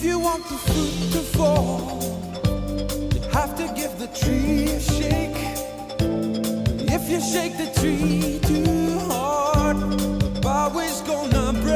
you want the fruit to fall, you have to give the tree a shake. If you shake the tree too